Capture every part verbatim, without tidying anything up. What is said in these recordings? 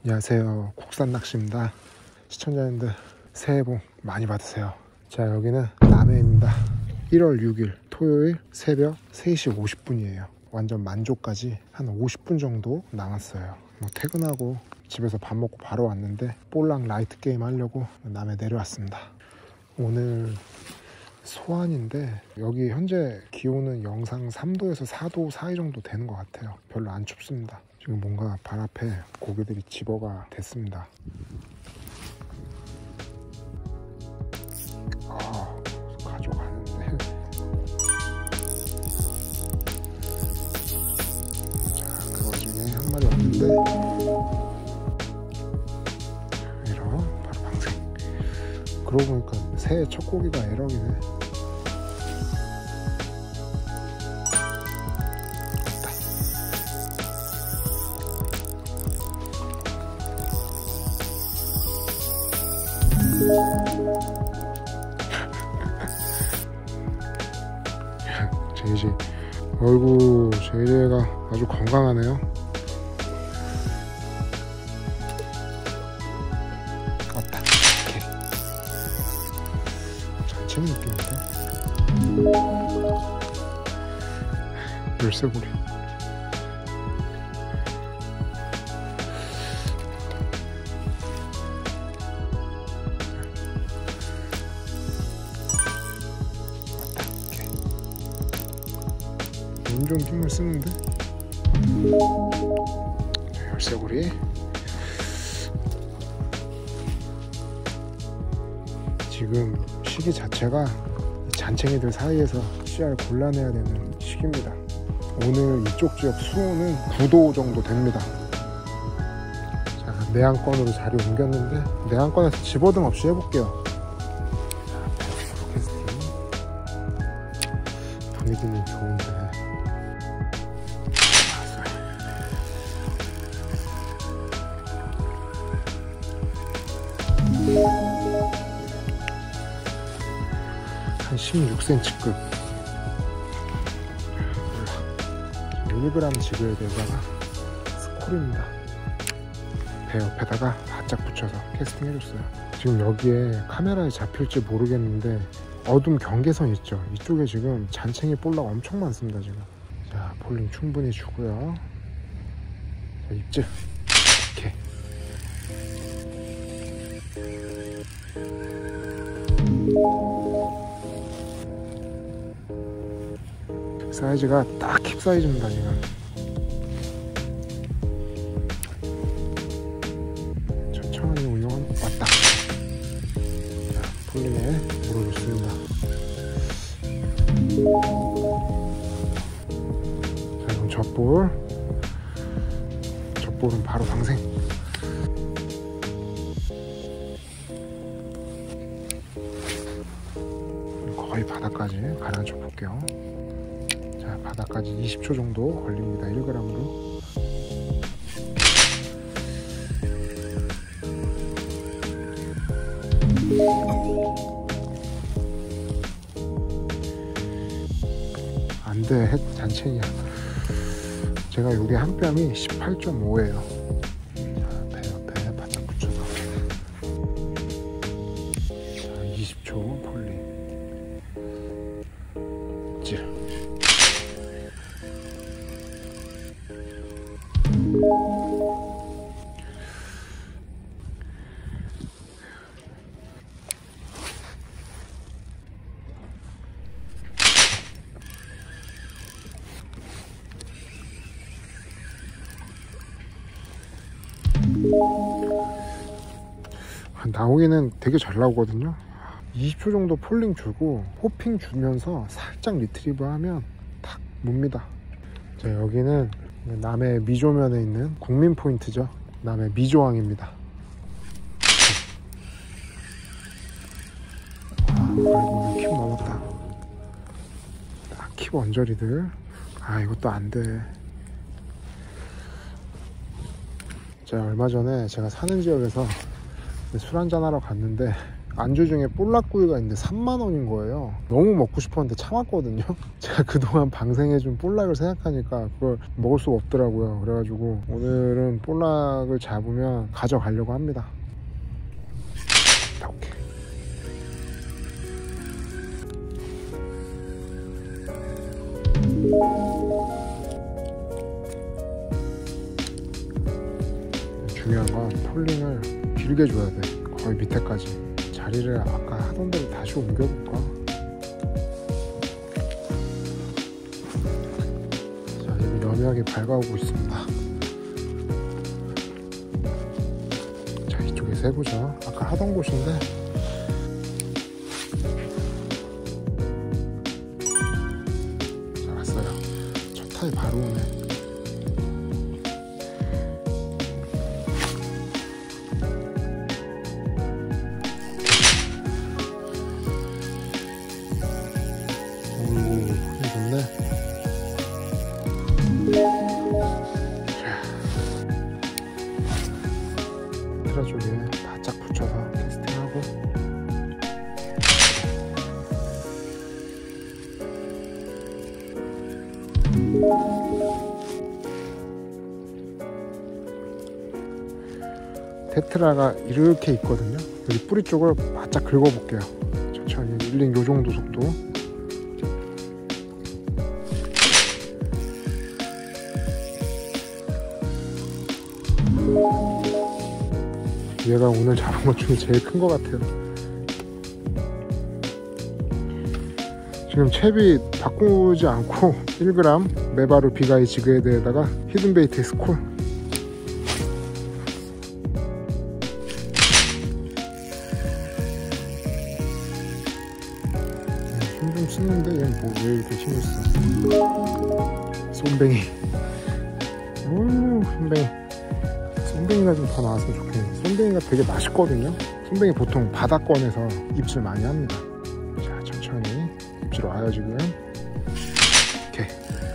안녕하세요, 국산 낚시입니다. 시청자님들 새해 복 많이 받으세요. 자, 여기는 남해입니다. 일월 육일 토요일 새벽 세 시 오십 분이에요 완전 만조까지 한 오십 분 정도 남았어요. 뭐 퇴근하고 집에서 밥 먹고 바로 왔는데 볼랑 라이트 게임 하려고 남해 내려왔습니다. 오늘 소환인데 여기 현재 기온은 영상 삼 도에서 사 도 사이 정도 되는 것 같아요. 별로 안 춥습니다. 지금 뭔가 발 앞에 고기들이 집어가 됐습니다. 아, 가져가는데. 자, 그 와중에 한 마리 왔는데 에러, 바로 방생. 그러고 보니까 새해 첫 고기가 에러이네. 제이제이, 어이구, 제이제이가 아주 건강하네요. 왔다. 오케이. 잔치 느낌인데? 열쇠고리. 운전 힘을 쓰는데. 자, 열쇠고리. 지금 시기 자체가 잔챙이들 사이에서 씨알을 골라내야 되는 시기입니다. 오늘 이쪽 지역 수온은 구 도 정도 됩니다. 자, 내안권으로 자리 옮겼는데 내안권에서 집어등 없이 해볼게요. 자, 브로캐스팅 분위기는 좋은데 한 십육 센티미터급. 일 그램 지그에 대다가 스콜입니다. 배 옆에다가 바짝 붙여서 캐스팅 해줬어요. 지금 여기에 카메라에 잡힐지 모르겠는데 어둠 경계선 있죠? 이쪽에 지금 잔챙이 볼락 엄청 많습니다. 지금. 자, 폴링 충분히 주고요. 자, 입질. 오케이. 사이즈가 딱 킵 사이즈입니다. 지금 천천히 운영은 왔다. 자, 폴링에 물어줬습니다. 자, 이건 젖볼. 젖볼은 바로 방생. 거의 바닥까지 가라앉혀 볼게요. 자, 바닥까지 이십 초 정도 걸립니다. 일 그램으로. 안돼, 햇 잔챙이야. 제가 요게 한 뺨이 십팔 점 오예요 자, 배 옆에 바짝 붙여서. 자, 이십 초 폴링. 질. 나오기는 되게 잘 나오거든요. 이십 초 정도 폴링 주고 호핑 주면서 살짝 리트리브 하면 탁 뭅니다. 자, 여기는 남해 미조면에 있는 국민 포인트죠. 남해 미조항입니다. 아, 그리고 킵 넘었다. 아, 킵 언저리들. 아, 이것도 안돼. 자, 얼마 전에 제가 사는 지역에서 술 한잔 하러 갔는데 안주 중에 볼락구이가 있는데 삼만 원인 거예요. 너무 먹고 싶었는데 참았거든요. 제가 그동안 방생해준 볼락을 생각하니까 그걸 먹을 수가 없더라고요. 그래가지고 오늘은 볼락을 잡으면 가져가려고 합니다. 오케이. 중요한 건 폴링을 길게 줘야 돼. 거의 밑에까지. 자리를 아까 하던 대로 다시 옮겨볼까? 자, 여기 여미하게 밝아오고 있습니다. 자, 이쪽에서 해보자. 아까 하던 곳인데 자, 왔어요. 첫 타이 바로 오네. 테트라 쪽에 바짝 붙여서 캐스팅하고 테트라가 이렇게 있거든요. 여기 뿌리 쪽을 바짝 긁어볼게요. 천천히 릴링 요정도 속도. 얘가 오늘 잡은 것 중에 제일 큰 것 같아요. 지금 채비 바꾸지 않고 일 그램 메바루 비가이 지그헤드에다가 히든베이트 스콜. 힘 좀 쓰는데 얘는 뭐 왜 이렇게 힘을 써? 쏨뱅이. 오, 쏨뱅이. 쏨뱅이가 좀 더 나왔으면 좋겠네. 쏨뱅이가 되게 맛있거든요. 쏨뱅이 보통 바다권에서 입질 많이 합니다. 자, 천천히 입질 와요 지금. 오케이.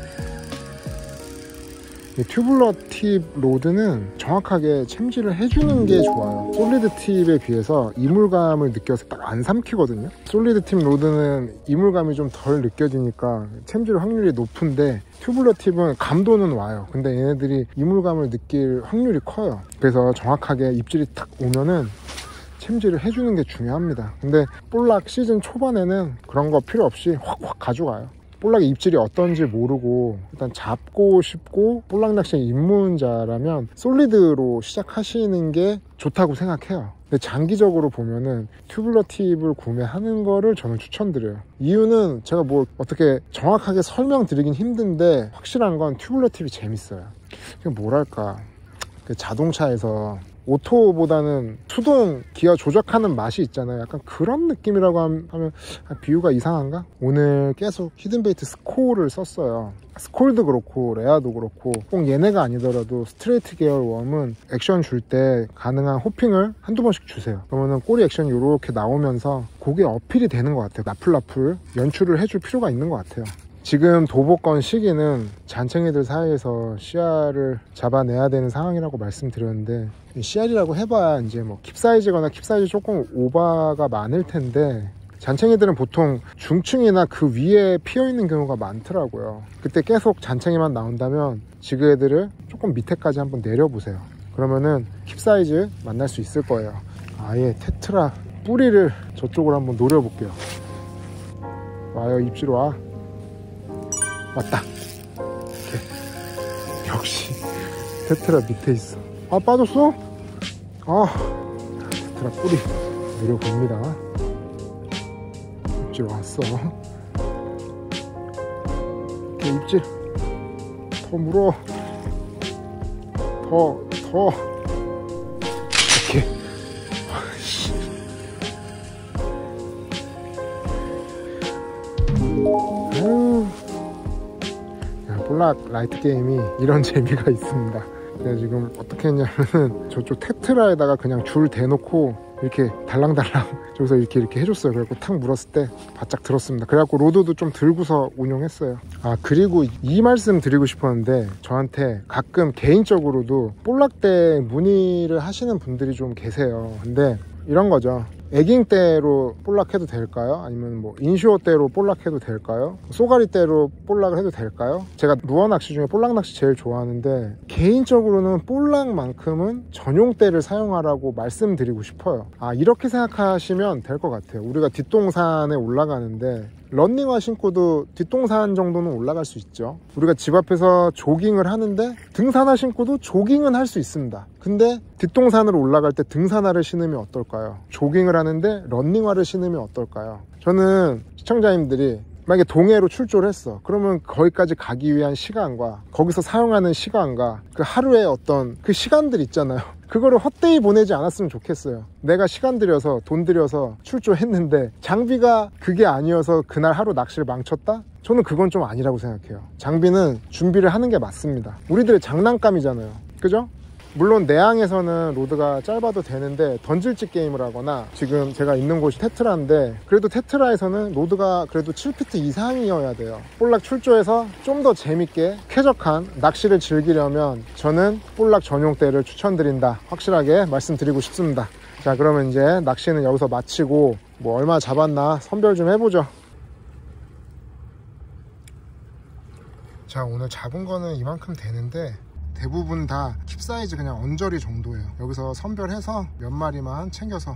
이 튜블러 팁 로드는 정확하게 챔질을 해주는 게 좋아요. 솔리드 팁에 비해서 이물감을 느껴서 딱 안 삼키거든요. 솔리드 팁 로드는 이물감이 좀 덜 느껴지니까 챔질 확률이 높은데 튜블러 팁은 감도는 와요. 근데 얘네들이 이물감을 느낄 확률이 커요. 그래서 정확하게 입질이 딱 오면은 챔질을 해주는 게 중요합니다. 근데 볼락 시즌 초반에는 그런 거 필요 없이 확확 가져가요. 볼락의 입질이 어떤지 모르고 일단 잡고 싶고 볼락 낚시에 입문자라면 솔리드로 시작하시는 게 좋다고 생각해요. 근데 장기적으로 보면은 튜블러 팁을 구매하는 거를 저는 추천드려요. 이유는 제가 뭐 어떻게 정확하게 설명드리긴 힘든데 확실한 건 튜블러 팁이 재밌어요. 그냥 뭐랄까, 그 자동차에서 오토보다는 수동 기어 조작하는 맛이 있잖아요. 약간 그런 느낌이라고 하면 비유가 이상한가? 오늘 계속 히든베이트 스콜을 썼어요. 스콜도 그렇고 레아도 그렇고 꼭 얘네가 아니더라도 스트레이트 계열 웜은 액션 줄 때 가능한 호핑을 한두 번씩 주세요. 그러면은 꼬리 액션이 이렇게 나오면서 그게 어필이 되는 것 같아요. 나풀나풀 연출을 해줄 필요가 있는 것 같아요. 지금 도보권 시기는 잔챙이들 사이에서 씨알을 잡아내야 되는 상황이라고 말씀드렸는데, 씨알이라고 해봐야 이제 뭐 킵사이즈거나 킵사이즈 조금 오바가 많을 텐데 잔챙이들은 보통 중층이나 그 위에 피어있는 경우가 많더라고요. 그때 계속 잔챙이만 나온다면 지그헤드를 조금 밑에까지 한번 내려보세요. 그러면은 킵사이즈 만날 수 있을 거예요. 아예 테트라 뿌리를 저쪽으로 한번 노려볼게요. 와요, 입질 와. 왔다. 오케이. 역시 테트라 밑에 있어. 아, 빠졌어? 아, 테트라 뿌리 노려봅니다. 입질 왔어. 오케이, 입질 더 물어. 더 더. 오케이. 아유, 볼락 라이트 게임이 이런 재미가 있습니다. 제가 지금 어떻게 했냐면은 저쪽 테트라에다가 그냥 줄 대놓고 이렇게 달랑달랑 저기서 이렇게 이렇게 해줬어요. 그래갖고 탁 물었을 때 바짝 들었습니다. 그래갖고 로드도 좀 들고서 운용했어요. 아, 그리고 이 말씀 드리고 싶었는데, 저한테 가끔 개인적으로도 볼락대 문의를 하시는 분들이 좀 계세요. 근데 이런 거죠. 에깅대로 볼락해도 될까요? 아니면 뭐 인쇼대로 볼락해도 될까요? 쏘가리대로 볼락을 해도 될까요? 제가 루어 낚시 중에 볼락 낚시 제일 좋아하는데 개인적으로는 볼락만큼은 전용대를 사용하라고 말씀드리고 싶어요. 아, 이렇게 생각하시면 될 것 같아요. 우리가 뒷동산에 올라가는데 런닝화 신고도 뒷동산 정도는 올라갈 수 있죠. 우리가 집 앞에서 조깅을 하는데 등산화 신고도 조깅은 할 수 있습니다. 근데 뒷동산으로 올라갈 때 등산화를 신으면 어떨까요? 조깅을 하는데 런닝화를 신으면 어떨까요? 저는 시청자님들이 만약에 동해로 출조를 했어. 그러면 거기까지 가기 위한 시간과 거기서 사용하는 시간과 그 하루의 어떤 그 시간들 있잖아요. 그거를 헛되이 보내지 않았으면 좋겠어요. 내가 시간 들여서 돈 들여서 출조했는데 장비가 그게 아니어서 그날 하루 낚시를 망쳤다? 저는 그건 좀 아니라고 생각해요. 장비는 준비를 하는 게 맞습니다. 우리들의 장난감이잖아요. 그죠? 물론 내항에서는 로드가 짧아도 되는데 던질지 게임을 하거나, 지금 제가 있는 곳이 테트라인데 그래도 테트라에서는 로드가 그래도 칠 피트 이상이어야 돼요. 볼락 출조해서 좀 더 재밌게 쾌적한 낚시를 즐기려면 저는 볼락 전용대를 추천드린다, 확실하게 말씀드리고 싶습니다. 자, 그러면 이제 낚시는 여기서 마치고 뭐 얼마 잡았나 선별 좀 해보죠. 자, 오늘 잡은 거는 이만큼 되는데 대부분 다 킵사이즈 그냥 언저리 정도예요. 여기서 선별해서 몇 마리만 챙겨서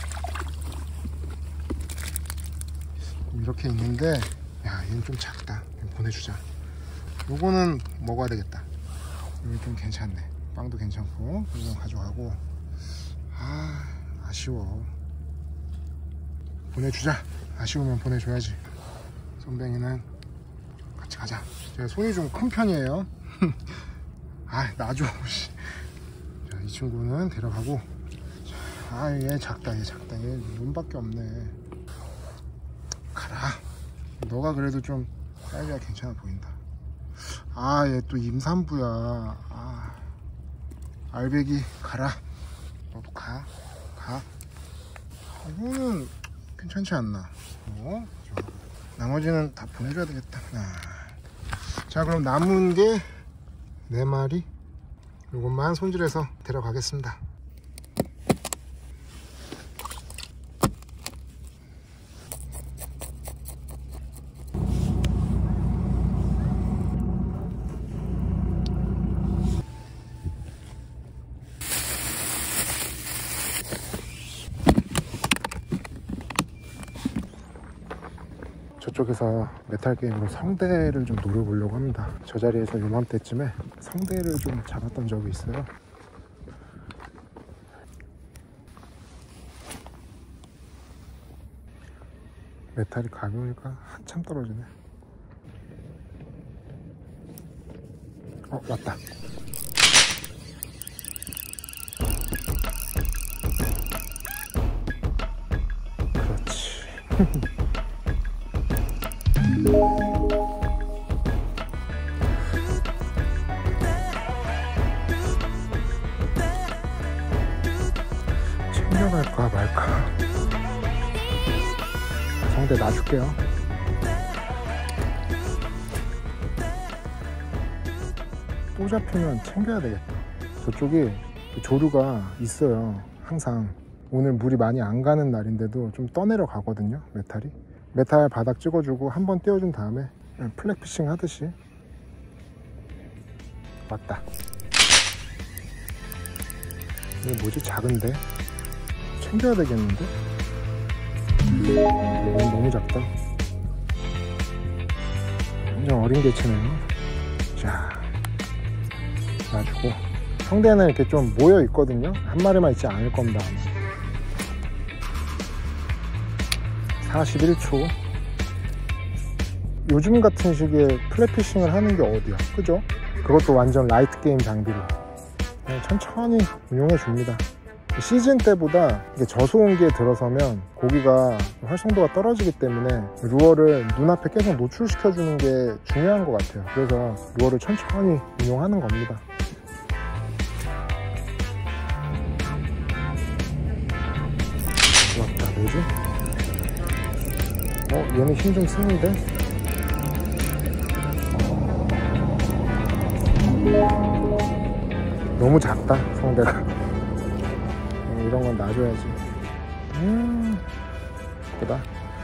이렇게 있는데, 야, 얘는 좀 작다. 보내주자. 요거는 먹어야 되겠다. 여기 좀 괜찮네. 빵도 괜찮고 이건 가져가고. 아, 아쉬워. 보내주자. 아쉬우면 보내줘야지. 손뱅이는 같이 가자. 제가 손이 좀 큰 편이에요. 아, 놔줘. 자, 이 친구는 데려가고. 아, 얘 작다, 얘 작다. 얘 눈밖에 없네. 가라. 너가 그래도 좀 사이즈가 괜찮아 보인다. 아, 얘 또 임산부야. 아, 알배기 가라. 너도 가. 가. 이거는 괜찮지 않나? 어? 나머지는 다 보내줘야 되겠다. 아. 자, 그럼 남은 게 네 마리, 이것만 손질해서 데려가겠습니다. 저쪽에서 메탈 게임으로 성대를 좀 노려보려고 합니다. 저 자리에서 요맘때쯤에 성대를 좀 잡았던 적이 있어요. 메탈이 가벼우니까 한참 떨어지네. 어, 왔다. 그렇지. 챙겨갈까 말까. 성대 놔줄게요. 또 잡히면 챙겨야 되겠다. 저쪽이 조류가 있어요. 항상 오늘 물이 많이 안 가는 날인데도 좀 떠내려 가거든요. 메탈이 메탈 바닥 찍어주고 한번 띄워준 다음에 플랫피싱 하듯이. 맞다. 이게 뭐지? 작은데? 챙겨야 되겠는데? 이건 너무 작다. 완전 어린 개체네요. 자, 놔주고. 성대는 이렇게 좀 모여 있거든요. 한 마리만 있지 않을 겁니다. 사십일 초. 요즘 같은 시기에 플랫피싱을 하는 게 어디야, 그죠? 그것도 완전 라이트 게임 장비로 그냥 천천히 운용해 줍니다. 시즌 때보다 이게 저수온기에 들어서면 고기가 활성도가 떨어지기 때문에 루어를 눈앞에 계속 노출시켜 주는 게 중요한 것 같아요. 그래서 루어를 천천히 운용하는 겁니다. 좋았다. 뭐지? 어, 얘는 힘 좀 쓰는데? 너무 작다, 성대가. 이런 건 놔줘야지. 음, 예쁘다.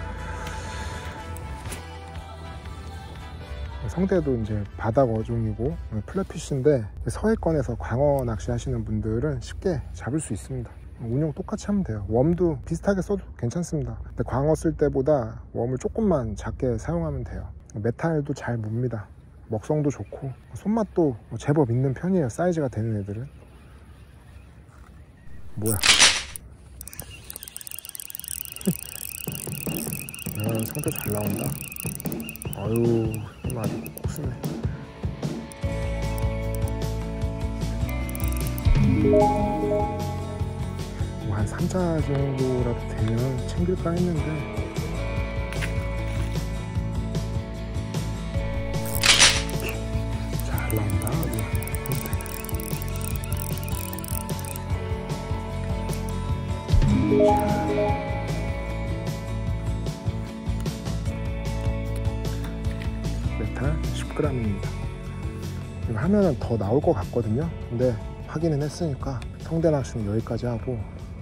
성대도 이제 바닥 어종이고 플랫피쉬인데 서해권에서 광어 낚시 하시는 분들은 쉽게 잡을 수 있습니다. 운용 똑같이 하면 돼요. 웜도 비슷하게 써도 괜찮습니다. 근데 광어 쓸 때보다 웜을 조금만 작게 사용하면 돼요. 메탈도 잘 뭅니다. 먹성도 좋고 손맛도 제법 있는 편이에요. 사이즈가 되는 애들은. 뭐야. 야, 성대 잘 나온다. 아유, 힘 아주 꼭 쓰네. 뭐 한 삼 자 정도라도 되면 챙길까 했는데 잘 나온다. 메탈 십 그램입니다. 이거 하면은 더 나올 것 같거든요. 근데 확인은 했으니까 성대 낚시는 여기까지 하고,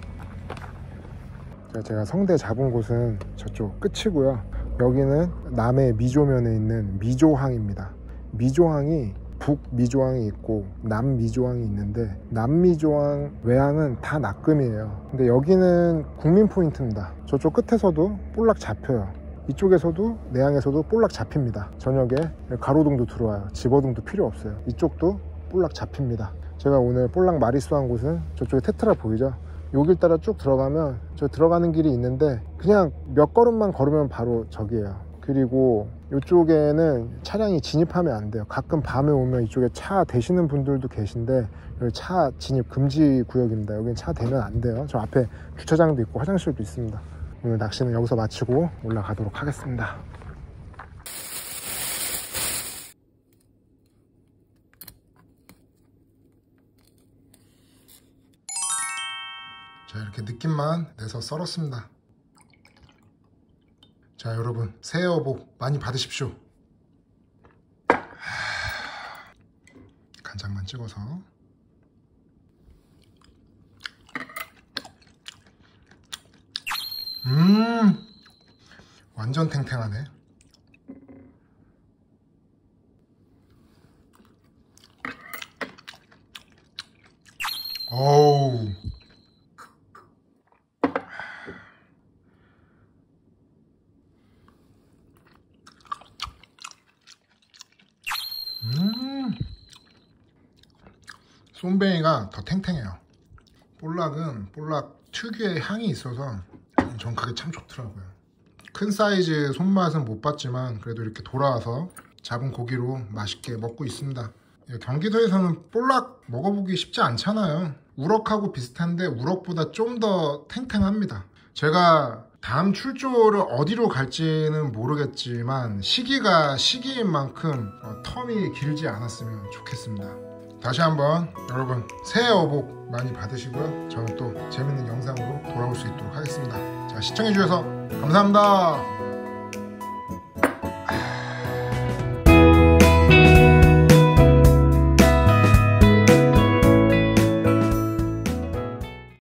제가 성대 잡은 곳은 저쪽 끝이고요. 여기는 남해 미조면에 있는 미조항입니다. 미조항이 북미조항이 있고 남미조항이 있는데, 남미조항 외항은 다 낚금이에요. 근데 여기는 국민 포인트입니다. 저쪽 끝에서도 볼락 잡혀요. 이쪽에서도 내항에서도 볼락 잡힙니다. 저녁에 가로등도 들어와요. 집어등도 필요 없어요. 이쪽도 볼락 잡힙니다. 제가 오늘 볼락 마리수한 곳은 저쪽에 테트라 보이죠? 여길 따라 쭉 들어가면 저 들어가는 길이 있는데 그냥 몇 걸음만 걸으면 바로 저기예요. 그리고 이쪽에는 차량이 진입하면 안 돼요. 가끔 밤에 오면 이쪽에 차 대시는 분들도 계신데 여기 차 진입 금지 구역입니다. 여기는 차 대면 안 돼요. 저 앞에 주차장도 있고 화장실도 있습니다. 오늘 낚시는 여기서 마치고 올라가도록 하겠습니다. 자, 이렇게 느낌만 내서 썰었습니다. 자, 여러분 새해 복 많이 받으십시오. 간장만 찍어서. 음, 완전 탱탱하네. 어우, 음, 쏨뱅이가 더 탱탱해요. 볼락은 볼락 특유의 향이 있어서 전 그게 참 좋더라고요. 큰 사이즈 손맛은 못 봤지만 그래도 이렇게 돌아와서 잡은 고기로 맛있게 먹고 있습니다. 경기도에서는 볼락 먹어보기 쉽지 않잖아요. 우럭하고 비슷한데 우럭보다 좀 더 탱탱합니다. 제가 다음 출조를 어디로 갈지는 모르겠지만 시기가 시기인 만큼 어, 텀이 길지 않았으면 좋겠습니다. 다시 한번 여러분 새해 복 많이 받으시고요. 저는 또 재밌는 영상으로 돌아올 수 있도록 하겠습니다. 자, 시청해주셔서 감사합니다.